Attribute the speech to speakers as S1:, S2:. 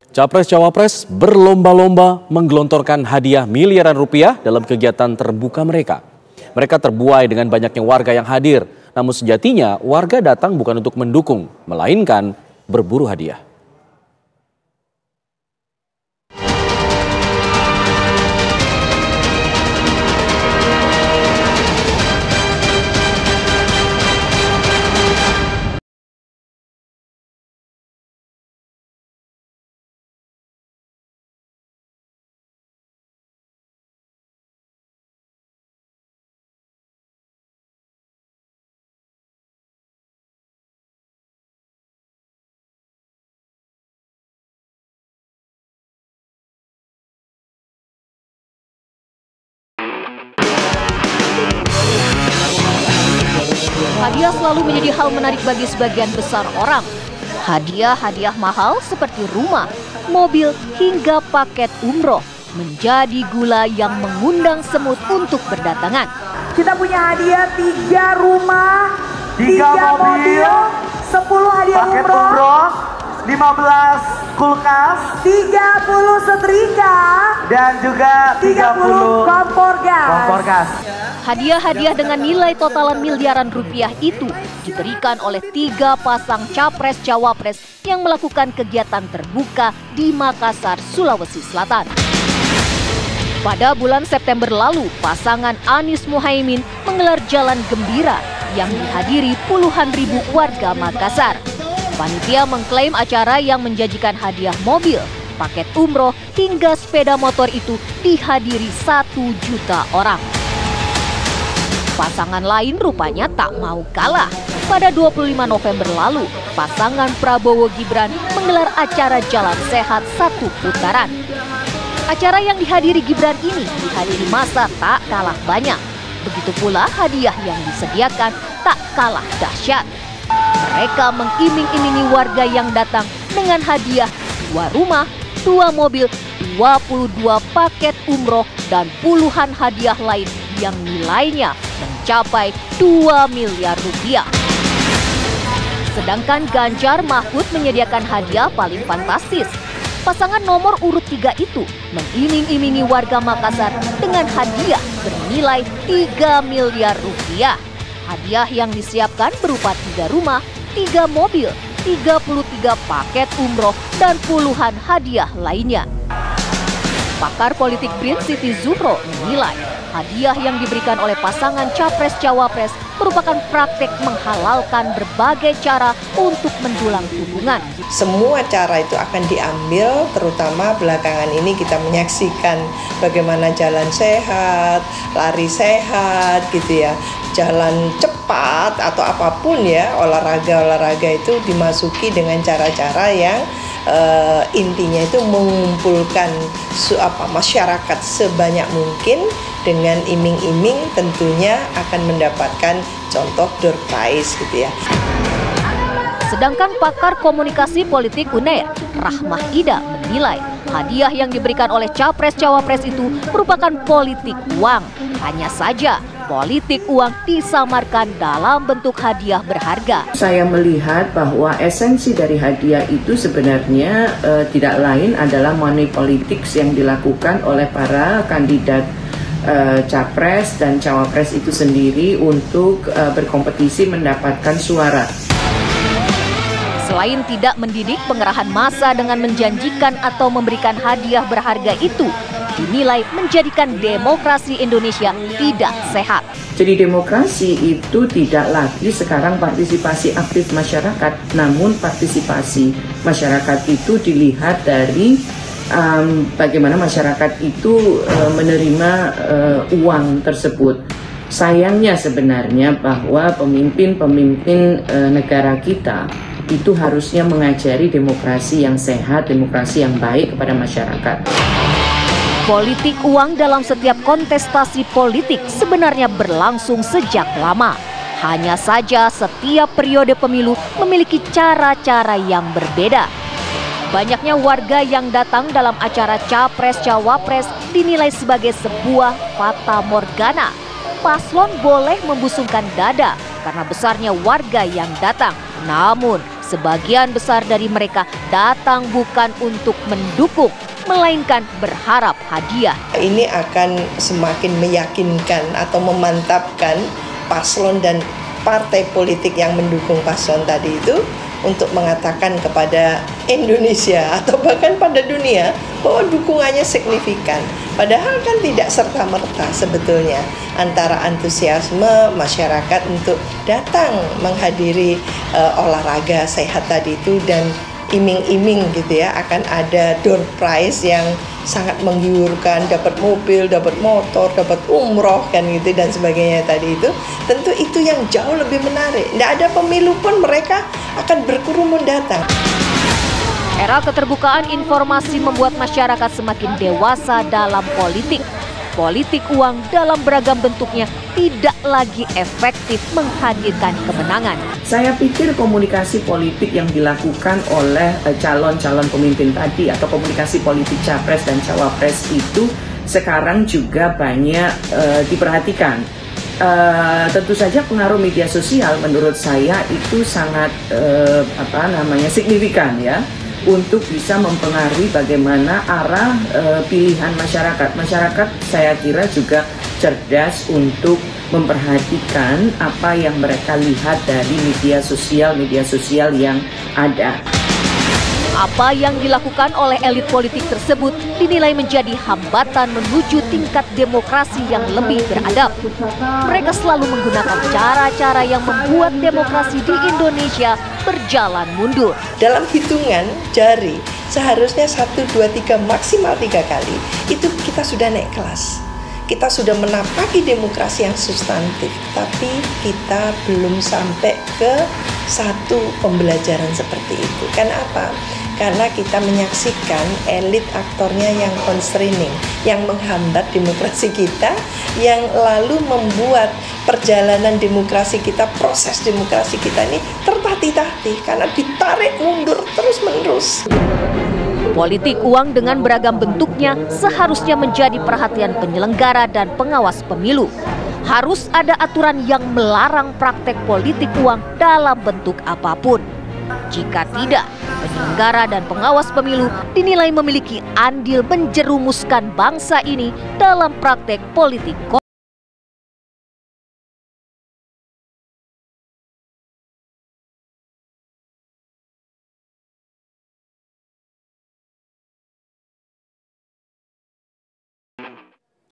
S1: Capres-cawapres berlomba-lomba menggelontorkan hadiah miliaran rupiah dalam kegiatan terbuka mereka. Mereka terbuai dengan banyaknya warga yang hadir. Namun sejatinya warga datang bukan untuk mendukung, melainkan berburu hadiah.
S2: Hadiah selalu menjadi hal menarik bagi sebagian besar orang. Hadiah-hadiah mahal seperti rumah, mobil, hingga paket umroh menjadi gula yang mengundang semut untuk berdatangan.
S3: Kita punya hadiah 3 rumah, 3 mobil, 10 hadiah paket umroh, 15 kulkas, 30 setrika, dan juga 30 kompor gas.
S2: Hadiah-hadiah dengan nilai totalan miliaran rupiah itu diberikan oleh 3 pasang capres-cawapres yang melakukan kegiatan terbuka di Makassar, Sulawesi Selatan. Pada bulan September lalu, pasangan Anies Muhaimin menggelar jalan gembira yang dihadiri puluhan ribu warga Makassar. Panitia mengklaim acara yang menjanjikan hadiah mobil, paket umroh, hingga sepeda motor itu dihadiri 1 juta orang. Pasangan lain rupanya tak mau kalah. Pada 25 November lalu, pasangan Prabowo Gibran menggelar acara Jalan Sehat 1 putaran. Acara yang dihadiri Gibran ini dihadiri massa tak kalah banyak. Begitu pula hadiah yang disediakan tak kalah dahsyat. Mereka mengiming-imingi warga yang datang dengan hadiah 2 rumah, 2 mobil, 22 paket umroh, dan puluhan hadiah lain yang nilainya mencapai 2 miliar rupiah. Sedangkan Ganjar Mahfud menyediakan hadiah paling fantastis. Pasangan nomor urut 3 itu mengiming-imingi warga Makassar dengan hadiah bernilai 3 miliar rupiah. Hadiah yang disiapkan berupa 3 rumah, 3 mobil, 33 paket umroh, dan puluhan hadiah lainnya. Pakar politik BRIN Siti Zuhro menilai hadiah yang diberikan oleh pasangan capres-cawapres merupakan praktek menghalalkan berbagai cara untuk mendulang dukungan.
S4: Semua cara itu akan diambil, terutama belakangan ini kita menyaksikan bagaimana jalan sehat, lari sehat gitu ya, jalan cepat atau apapun ya, olahraga itu dimasuki dengan cara-cara yang intinya itu mengumpulkan masyarakat sebanyak mungkin dengan iming-iming, tentunya akan mendapatkan contoh door prize gitu ya.
S2: Sedangkan pakar komunikasi politik UNER, Rahmah Ida, menilai hadiah yang diberikan oleh capres-cawapres itu merupakan politik uang. Hanya saja politik uang disamarkan dalam bentuk hadiah berharga.
S5: Saya melihat bahwa esensi dari hadiah itu sebenarnya tidak lain adalah money politics yang dilakukan oleh para kandidat capres dan cawapres itu sendiri untuk berkompetisi mendapatkan suara.
S2: Selain tidak mendidik pengerahan massa dengan menjanjikan atau memberikan hadiah berharga itu, dinilai menjadikan demokrasi Indonesia tidak sehat.
S5: Jadi demokrasi itu tidak lagi sekarang partisipasi aktif masyarakat, namun partisipasi masyarakat itu dilihat dari bagaimana masyarakat itu menerima uang tersebut. Sayangnya sebenarnya bahwa pemimpin-pemimpin negara kita itu harusnya mengajari demokrasi yang sehat, demokrasi yang baik kepada masyarakat.
S2: Politik uang dalam setiap kontestasi politik sebenarnya berlangsung sejak lama. Hanya saja setiap periode pemilu memiliki cara-cara yang berbeda. Banyaknya warga yang datang dalam acara capres-cawapres dinilai sebagai sebuah fata morgana. Paslon boleh membusungkan dada karena besarnya warga yang datang. Namun, Sebagian besar dari mereka datang bukan untuk mendukung, melainkan berharap hadiah.
S4: Ini akan semakin meyakinkan atau memantapkan paslon dan partai politik yang mendukung paslon tadi itu untuk mengatakan kepada Indonesia atau bahkan pada dunia bahwa dukungannya signifikan. Padahal kan tidak serta-merta sebetulnya antara antusiasme masyarakat untuk datang menghadiri olahraga sehat tadi itu dan iming-iming gitu ya, akan ada door prize yang sangat menggiurkan, dapat mobil, dapat motor, dapat umroh kan gitu dan sebagainya tadi itu. Tentu itu yang jauh lebih menarik. Tidak ada pemilu pun mereka akan berkerumun datang.
S2: Era keterbukaan informasi membuat masyarakat semakin dewasa dalam politik. Politik uang dalam beragam bentuknya tidak lagi efektif menghadirkan kemenangan.
S5: Saya pikir komunikasi politik yang dilakukan oleh calon-calon pemimpin tadi atau komunikasi politik capres dan cawapres itu sekarang juga banyak diperhatikan. Tentu saja pengaruh media sosial menurut saya itu sangat signifikan ya, untuk bisa mempengaruhi bagaimana arah pilihan masyarakat. Masyarakat saya kira juga cerdas untuk memperhatikan apa yang mereka lihat dari media sosial yang ada.
S2: Apa yang dilakukan oleh elit politik tersebut dinilai menjadi hambatan menuju tingkat demokrasi yang lebih beradab. Mereka selalu menggunakan cara-cara yang membuat demokrasi di Indonesia berjalan mundur.
S4: Dalam hitungan jari, seharusnya 1, 2, 3, maksimal 3 kali, itu kita sudah naik kelas. Kita sudah menapaki demokrasi yang substantif, tapi kita belum sampai ke satu pembelajaran seperti itu. Kenapa? Karena kita menyaksikan elit aktornya yang constraining, yang menghambat demokrasi kita, yang lalu membuat perjalanan demokrasi kita, proses demokrasi kita ini tertatih-tatih karena ditarik mundur terus-menerus.
S2: Politik uang dengan beragam bentuknya seharusnya menjadi perhatian penyelenggara dan pengawas pemilu. Harus ada aturan yang melarang praktek politik uang dalam bentuk apapun. Jika tidak, penyelenggara dan pengawas pemilu dinilai memiliki andil menjerumuskan bangsa ini dalam praktek politik